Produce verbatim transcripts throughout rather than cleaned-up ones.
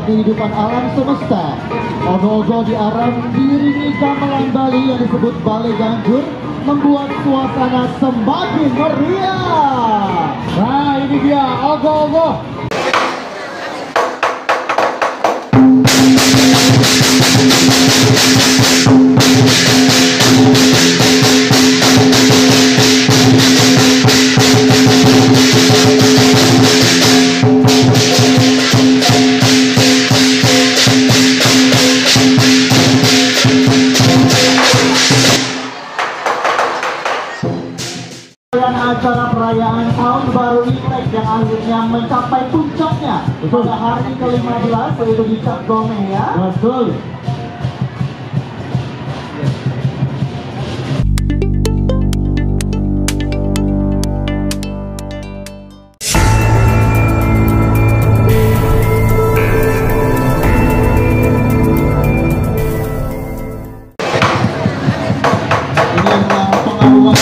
kehidupan alam semesta. Ogo-ogo di Aram diiringi gamelan Bali yang disebut Balai Ganjur membuat suasana semakin meriah. Nah, ini dia ogo-ogo. Acara perayaan Tahun Baru Imlek yang akhirnya mencapai puncaknya pada hari ke lima belas yaitu di Cap Gomeh ya. Betul. Ini adalah pengaruhan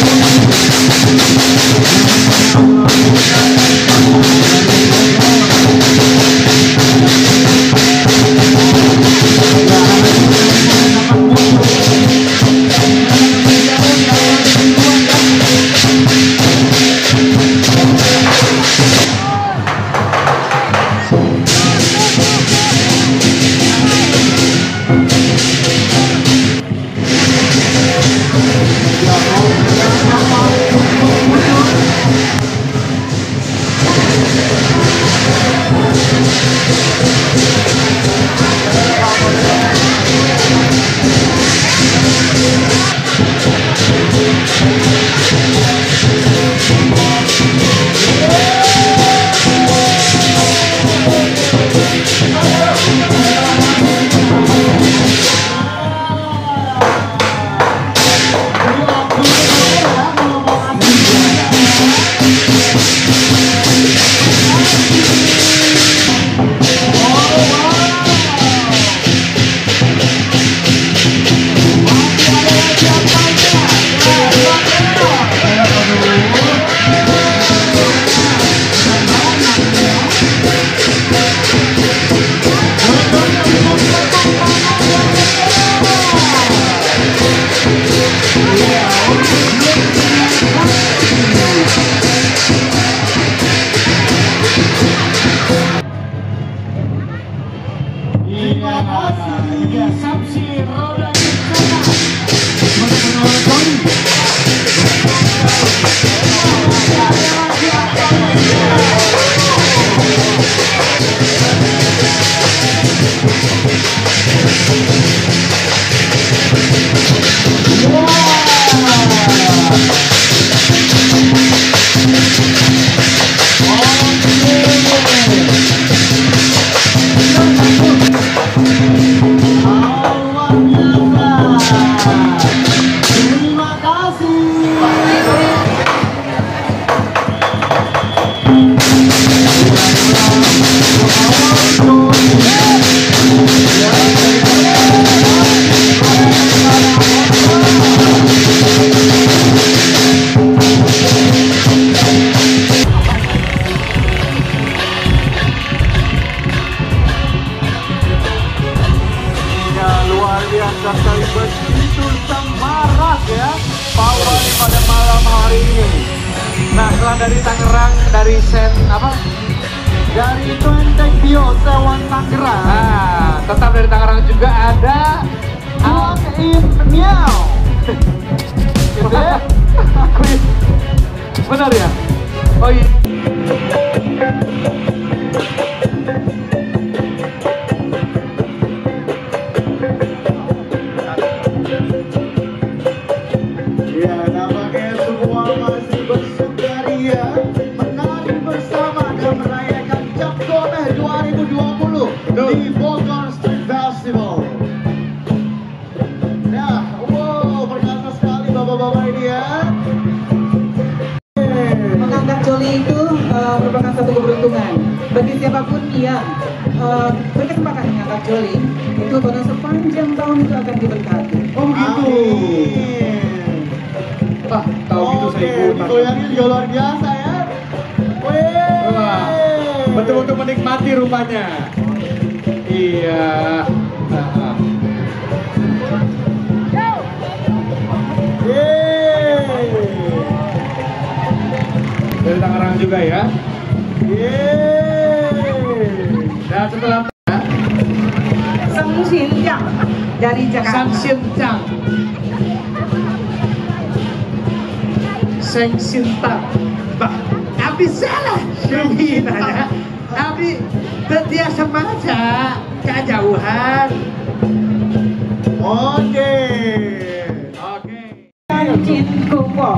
sekali begitu semarak ya pawai pada malam hari ini. Nah, setelah dari Tangerang, dari Sen apa? Dari Twenteng Bio Sewan Tangerang. Nah, tetap dari Tangerang juga ada Ang In Miao. Gitu ya? Benar ya? Oh iya. Di Bogor Street Festival. Nah, wow, perkasa sekali bapak-bapak ini ya. Mengangkat joli itu uh, merupakan satu keberuntungan bagi siapapun yang uh, berkesempatan mengangkat joli. Itu pada sepanjang tahun itu akan diberkati. Oh begitu. Wah, tahu gitu saya ibu. Goyangnya juga luar biasa ya. Wah, betul-betul menikmati rupanya. Iya. Dari Tangerang juga ya. Dan setelah Sang Xinjiang dari Jakarta. Sang Xinjiang, Sang Xinjiang, Bah, Abi salah, Xinjiang, Abi dia semaja, kejauhan. Oke, oke. Jin Kupo.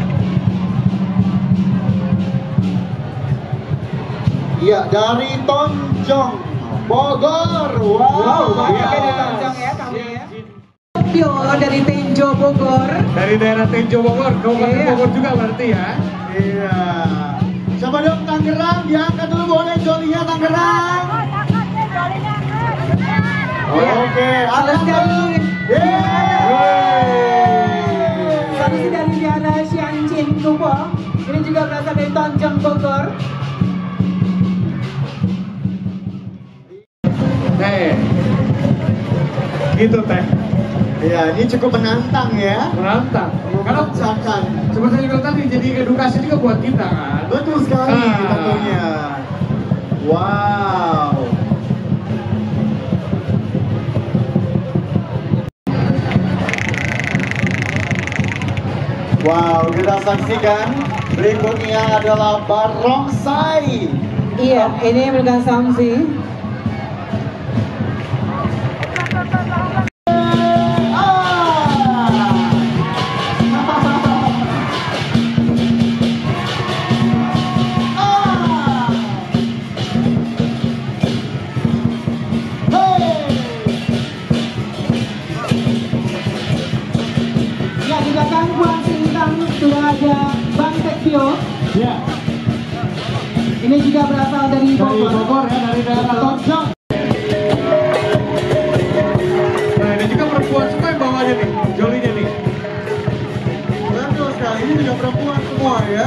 Iya, dari Tonjong, Bogor. Wow, Wow, banyak iya. dari Tonjong ya kami ya. Pio dari Tenjo Bogor. Dari daerah Tenjo Bogor, Kabupaten Iya. Bogor juga berarti ya. Iya. Coba dong Tangerang, diangkat dulu boleh jolinya Tangerang. Oke, Terus dari Solusi dari Diana Xianjin Kupo. Ini juga berasal dari Tonjong Bogor. Teh, gitu teh, Iya, ini cukup menantang ya. menantang. Karena Memaksakan. seperti yang bilang tadi, jadi edukasi juga buat kita kan. Betul sekali Ah. tentunya. Wow. Wow, kita saksikan berikutnya adalah barongsai. Iya, ini merupakan Samsi. Ya, di belakang Buang Sintang sudah ada Bang Tekpio. Ya, Ini juga berasal dari dari Bogor. Bogor ya, dari daerah Tonjong. Nah, ini juga perempuan semua yang bawanya nih, jolinya nih. Betul sekali, ini juga perempuan semua ya.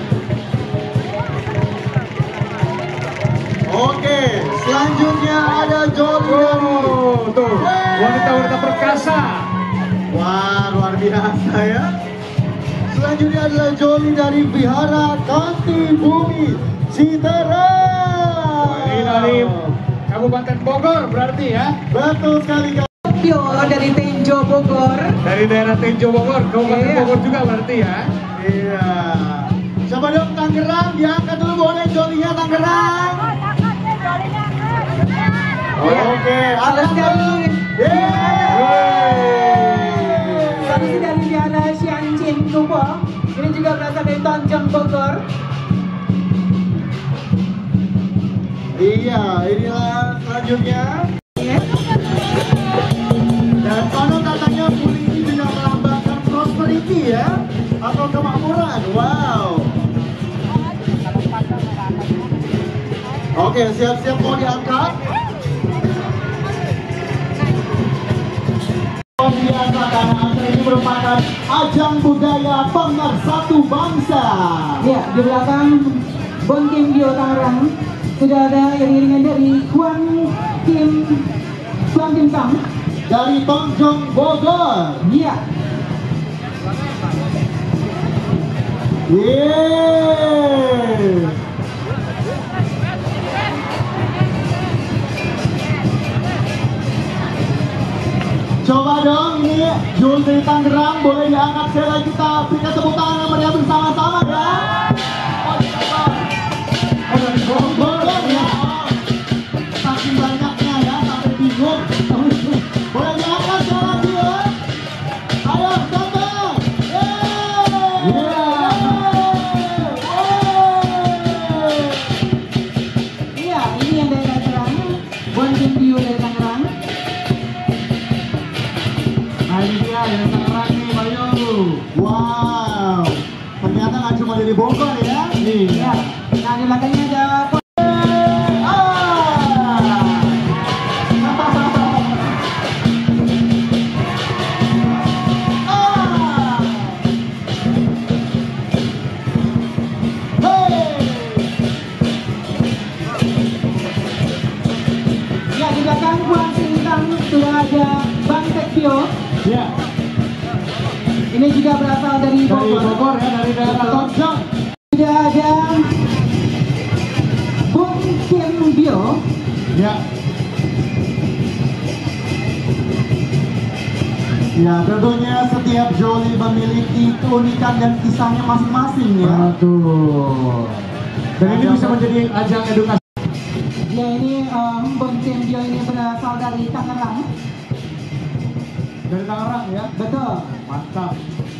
Oke, selanjutnya ada Joli dari Oh, tuh, wanita-wanita perkasa. Wah, luar biasa ya. Selanjutnya adalah Joli dari Vihara Kanti Bumi Citara. Ini dari Kabupaten Bogor berarti ya. Betul sekali Kak. Pio dari Tenjo Bogor. Dari daerah Tenjo Bogor, Kabupaten Iya. Bogor juga berarti ya. Iya. Coba dong Tangerang, diangkat dulu boleh jolinya Tangerang. Oke, Terus dari Solusi dari Diana Xianjin Kupo. Ini juga berasal dari Tonjong Bogor. Iya, inilah selanjutnya. Ya. Dan konon katanya buli ini juga melambangkan prosperity ya, atau kemakmuran. Wow. Oke, siap-siap mau diangkat. Biasa karena acara ini merupakan ajang budaya pemersatu bangsa. Ya, di belakang Bon Kim Bio Tangerang sudah ada iring-iringan dari Kuan Kim Kuan Kim Sam. Dari Tonjong Bogor. Iya. Yeay. Coba dong ini Jul dari Tangerang boleh diangkat sekali lagi, kita berikan tepuk tangan yang meriah bersama-sama ya. Oh, coba. Oh, dari Bogor ya. Saking banyaknya ya sampai bingung. Boleh diangkat sekali lagi ya. Ayo tambah. Iya, ini yang dari Tangerang. Bon Kim Bio dari Tangerang. Nah ini dia dari Tangerang nih Bayu. Wow. Ternyata nggak cuma dari Bogor ya. Iya. Nah, di belakangnya ada Ya, di belakang ada Bang Tekpio. Ya. Ini juga berasal dari Dari Bogor. Bogor ya, dari daerah Tonjong. Juga ada Bung Kim Bio. Ya. Ya, tentunya setiap Jolly memiliki keunikan dan kisahnya masing-masing ya. Aduh. Dan ini bisa menjadi ajang edukasi. Ya, ini um, Bung Kim Bio ini berasal dari Tangerang. Dari Tangerang ya. Betul. Mantap.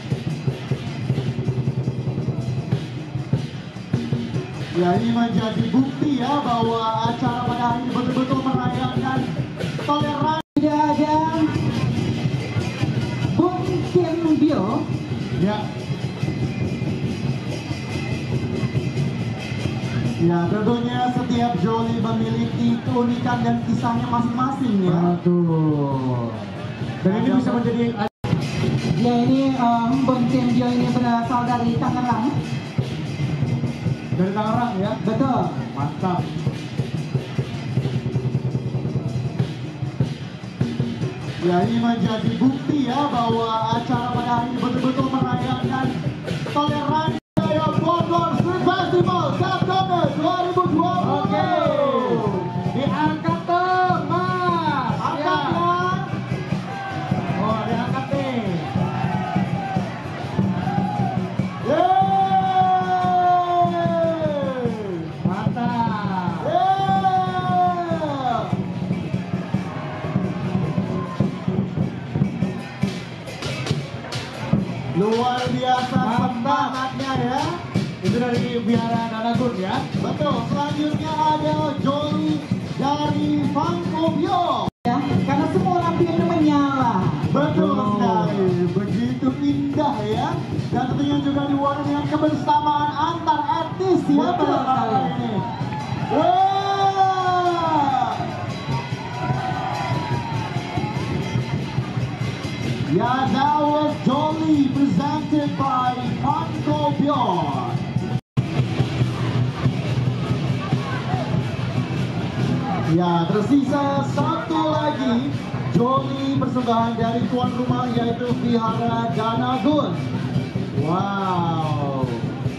Ya, ini menjadi bukti ya bahwa acara pada hari ini betul-betul merayakan toleransi. Juga ada Bung Kim Bio. Ya. Ya, tentunya setiap Jolly memiliki keunikan dan kisahnya masing-masing ya. Aduh. Dan ini bisa menjadi Ya, ini um, Bung Kim Bio ini berasal dari Tangerang. dari Tangerang ya. Betul. Mantap. Ya, ini menjadi bukti ya bahwa acara pada hari ini betul-betul merayakan toleransi. Ayo Bogor Street Festival September dua ribu dua puluh. Oke. Diangkat tuh, Mas. Angkat Ya. ya. Oh, diangkat nih. Yeay. Mantap. Yeay. Luar biasa Mantap. semangatnya ya. Itu dari Biara Danagun ya. Betul, selanjutnya ada Jolly dari Vancouver. Ya, karena semua lampu itu menyala. Betul Oh. sekali, begitu indah ya. Dan tentunya juga diwarnai dengan kebersamaan antar artis ya. Betul pada sekali. malam ini. Wah. Ya, that was Jolly presented by Vancouver. Ya, tersisa satu lagi Jolly persembahan dari tuan rumah yaitu Vihara Danagun. Wow.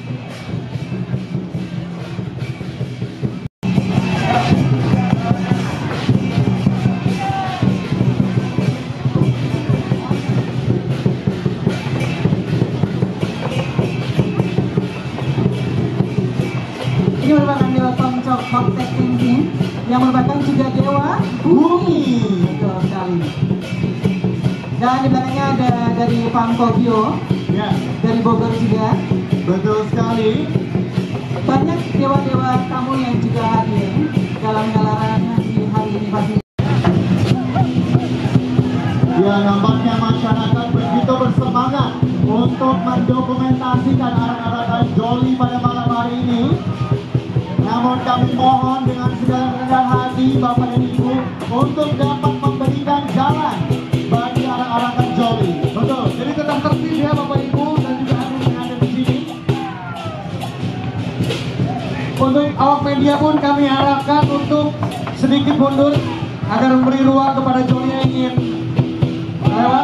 Ini merupakan dewa Tongcok Hoktek Tingting yang merupakan juga dewa Bumi. Betul sekali. Dan di belakangnya ada dari Vancouver, Ya. dari Bogor juga. Betul sekali. Banyak dewa-dewa tamu yang juga hadir dalam gelaran di hari ini pasti. Ya, nampaknya masyarakat begitu bersemangat untuk mendokumentasikan arak-arakan Jolly pada malam hari ini. Namun kami mohon dengan segala rendah hati Bapak dan Ibu untuk dapat memberikan jalan bagi arak-arakan Jolly. Betul. Jadi tetap tertib ya Bapak Ibu dan juga admin yang ada di sini. Untuk awak media pun kami harapkan untuk sedikit mundur agar memberi ruang kepada Jolly yang ingin lewat.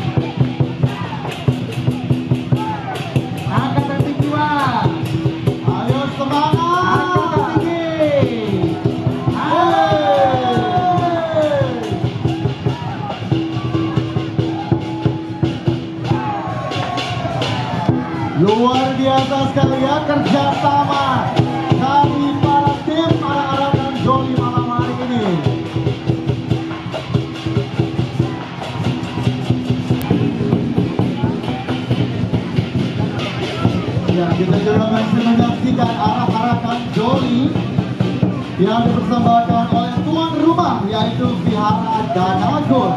Angkat yang tinggi Mas. Ayo semangat. Angkat yang tinggi. Ayo. Luar biasa sekali ya kerjasama dari para tim arak-arakan Jolly malam hari ini. Ya, kita juga masih menyaksikan arak-arakan Jolly yang dipersembahkan oleh tuan rumah yaitu Vihara Danagun.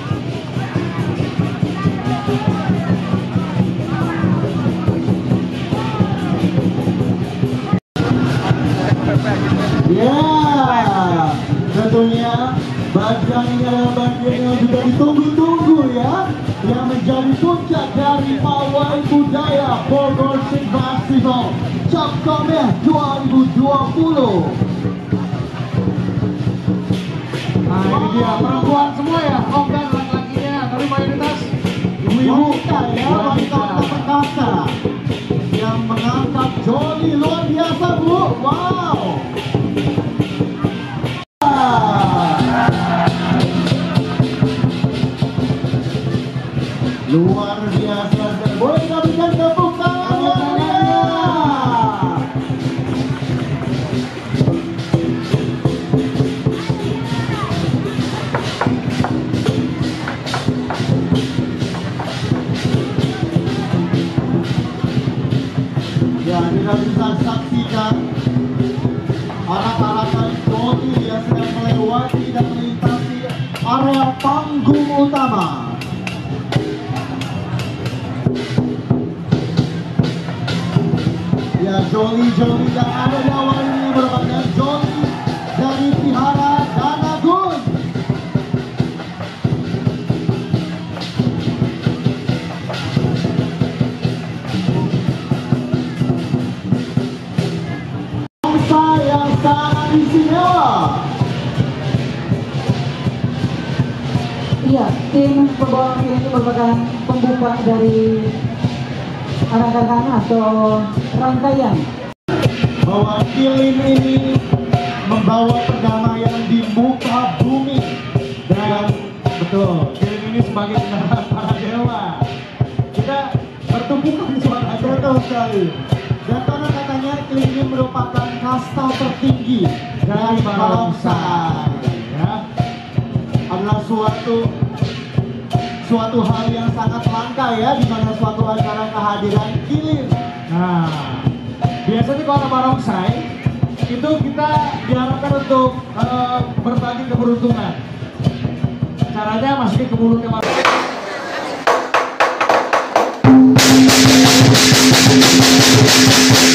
Ya, tentunya bagian ini adalah bagian yang juga ditunggu-tunggu ya, yang menjadi puncak dari pawai budaya Bogor Street Festival Cap Gomeh dua ribu dua puluh. Nah ini dia perempuan semua ya, Om dan wanita ya, wanita perkasa yang mengangkat Jolly luar biasa Bu. Wow. Luar biasa. Boleh kita berikan tepuk tangannya. Ya, kita bisa saksikan arak-arakan Jolly yang sedang melewati dan melintasi area panggung utama. Ya, Jolly-Jolly yang ada di awal ini merupakan Jolly dari Vihara Danagun. Bangsa yang sangat istimewa. Iya, tim pembawa ini merupakan pembuka dari arak-arakan atau rangkaian. Bahwa Kilin ini membawa perdamaian di muka bumi. Dan betul, Kilin ini sebagai kendaraan para dewa. Kita bertumbukan suara betul sekali. Dan karena katanya Kilin ini merupakan kasta tertinggi dari barongsai. Ya, adalah suatu suatu hal yang sangat langka ya, di mana suatu acara kehadiran Kilin. Nah, biasanya kalau barongsai itu kita diharapkan untuk uh, berbagi keberuntungan. Caranya masukin ke mulutnya barongsai.